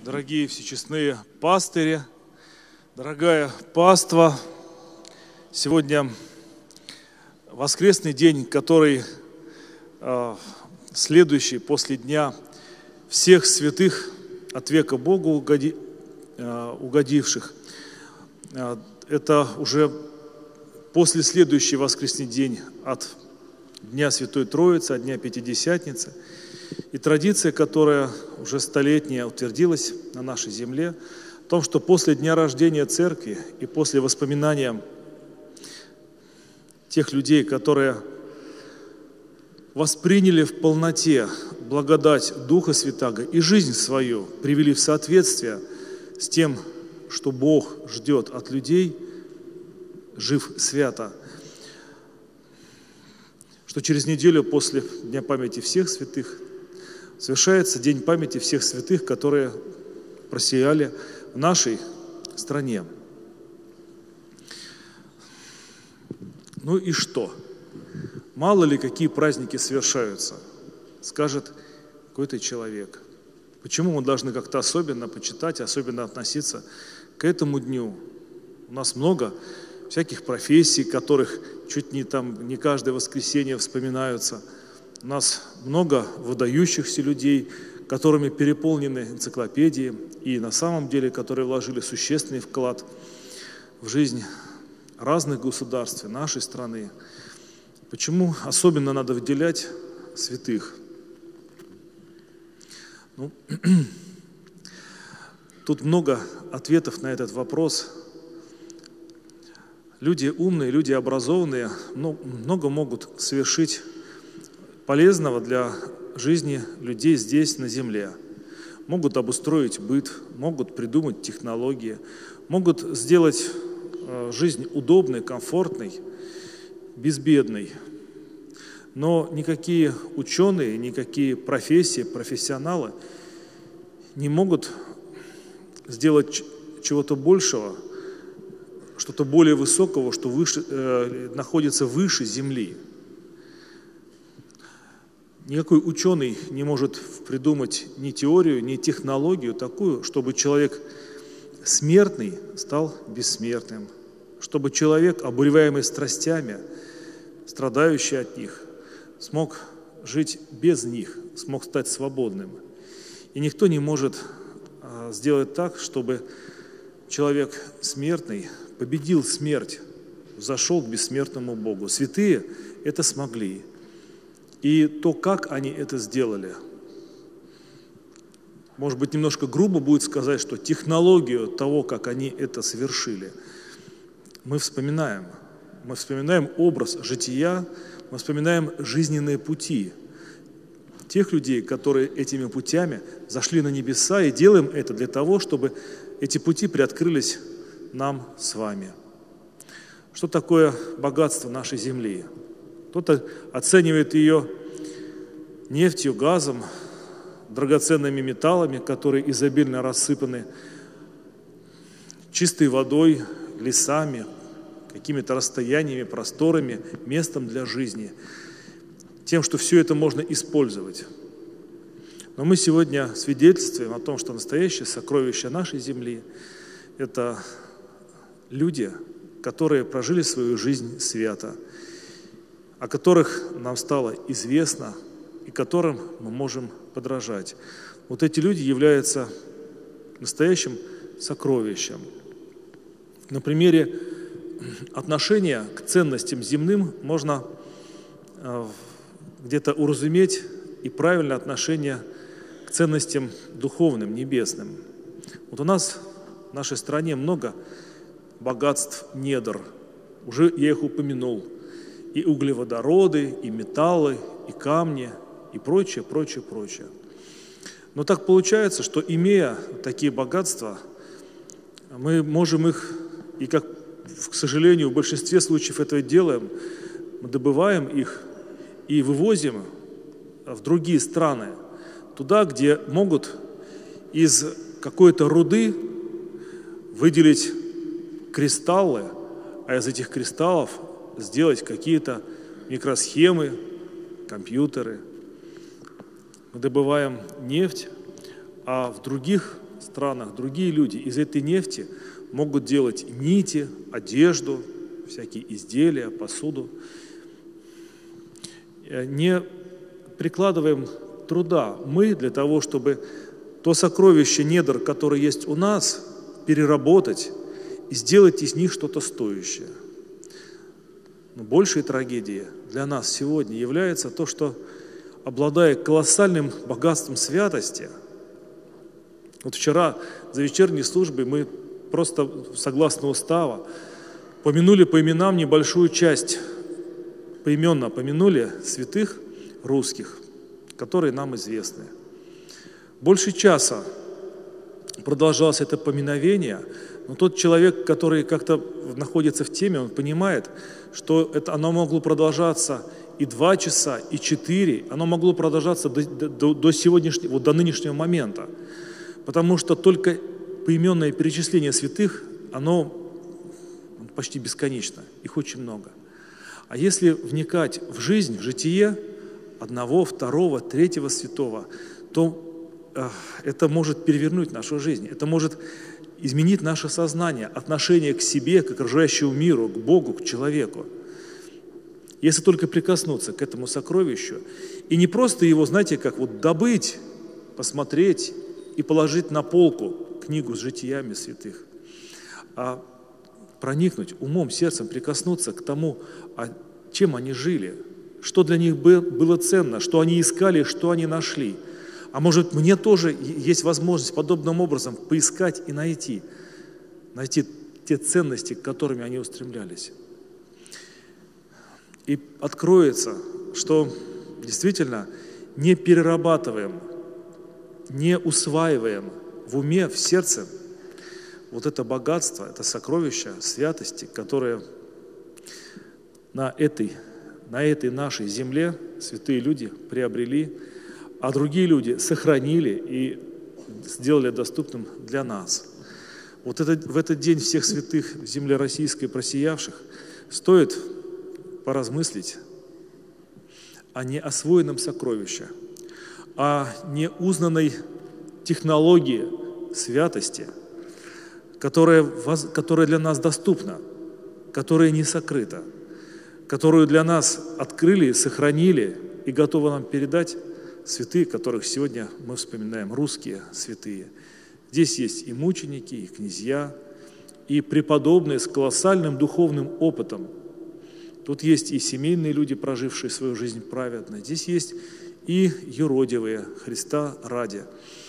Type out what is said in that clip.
Дорогие всечестные пастыри, дорогая паства, сегодня воскресный день, который следующий после Дня всех святых, от века Богу угодивших. Это уже после следующий воскресный день от Дня Святой Троицы, от Дня Пятидесятницы. И традиция, которая уже столетняя утвердилась на нашей земле, в том, что после дня рождения Церкви и после воспоминания тех людей, которые восприняли в полноте благодать Духа Святаго и жизнь свою привели в соответствие с тем, что Бог ждет от людей, жив свято, что через неделю после Дня памяти всех святых совершается День памяти всех святых, которые просияли в нашей стране. Ну и что? Мало ли какие праздники совершаются, скажет какой-то человек. Почему мы должны как-то особенно почитать, особенно относиться к этому дню? У нас много всяких профессий, которых чуть не каждое воскресенье вспоминаются. У нас много выдающихся людей, которыми переполнены энциклопедии, и на самом деле, которые вложили существенный вклад в жизнь разных государств, нашей страны. Почему особенно надо выделять святых? Тут много ответов на этот вопрос. Люди умные, люди образованные много могут совершить полезного для жизни людей здесь, на земле. Могут обустроить быт, могут придумать технологии, могут сделать жизнь удобной, комфортной, безбедной. Но никакие ученые, никакие профессии, профессионалы не могут сделать чего-то большего, что-то более высокого, что находится выше земли. Никакой ученый не может придумать ни теорию, ни технологию такую, чтобы человек смертный стал бессмертным, чтобы человек, обуреваемый страстями, страдающий от них, смог жить без них, смог стать свободным. И никто не может сделать так, чтобы человек смертный победил смерть, взошел к бессмертному Богу. Святые это смогли. И то, как они это сделали, может быть, немножко грубо будет сказать, что технологию того, как они это совершили, мы вспоминаем. Мы вспоминаем образ жития, мы вспоминаем жизненные пути тех людей, которые этими путями зашли на небеса, и делаем это для того, чтобы эти пути приоткрылись нам с вами. Что такое богатство нашей земли? Кто-то оценивает ее нефтью, газом, драгоценными металлами, которые изобильно рассыпаны, чистой водой, лесами, какими-то расстояниями, просторами, местом для жизни, тем, что все это можно использовать. Но мы сегодня свидетельствуем о том, что настоящее сокровище нашей земли – это люди, которые прожили свою жизнь свято, о которых нам стало известно и которым мы можем подражать. Вот эти люди являются настоящим сокровищем. На примере отношения к ценностям земным можно где-то уразуметь и правильное отношение к ценностям духовным, небесным. Вот у нас в нашей стране много богатств недр. Уже я их упомянул. И углеводороды, и металлы, и камни, и прочее, прочее, прочее. Но так получается, что, имея такие богатства, мы можем их, и как, к сожалению, в большинстве случаев это делаем, мы добываем их и вывозим в другие страны, туда, где могут из какой-то руды выделить кристаллы, а из этих кристаллов сделать какие-то микросхемы, компьютеры. Мы добываем нефть, А в других странах другие люди из этой нефти могут делать нити, одежду, всякие изделия, посуду. Не прикладываем труда мы для того, чтобы то сокровище недр, которое есть у нас, переработать и сделать из них что-то стоящее. Но большей трагедией для нас сегодня является то, что, обладая колоссальным богатством святости, вот вчера за вечерней службой мы просто, согласно устава, помянули по именам небольшую часть, поименно помянули святых русских, которые нам известны. Больше часа продолжалось это поминовение, но тот человек, который как-то находится в теме, он понимает, что оно могло продолжаться и 2 часа, и 4, оно могло продолжаться до сегодняшнего, вот до нынешнего момента. Потому что только поименное перечисление святых, оно почти бесконечно, их очень много. А если вникать в жизнь, в житие одного, второго, третьего святого, то это может перевернуть нашу жизнь, это может изменить наше сознание, отношение к себе, к окружающему миру, к Богу, к человеку. Если только прикоснуться к этому сокровищу, и не просто его, знаете, как вот добыть, посмотреть и положить на полку книгу с житиями святых, а проникнуть умом, сердцем, прикоснуться к тому, чем они жили, что для них было ценно, что они искали, что они нашли. А может, мне тоже есть возможность подобным образом поискать и найти те ценности, к которым они устремлялись. И откроется, что действительно не перерабатываем, не усваиваем в уме, в сердце вот это богатство, это сокровище святости, которое на этой нашей земле святые люди приобрели, а другие люди сохранили и сделали доступным для нас. Вот в этот день всех святых в земле российской просиявших стоит поразмыслить о неосвоенном сокровище, о неузнанной технологии святости, которая для нас доступна, которая не сокрыта, которую для нас открыли, сохранили и готовы нам передать святые, которых сегодня мы вспоминаем, русские святые. Здесь есть и мученики, и князья, и преподобные с колоссальным духовным опытом. Тут есть и семейные люди, прожившие свою жизнь праведно. Здесь есть и юродивые, Христа ради.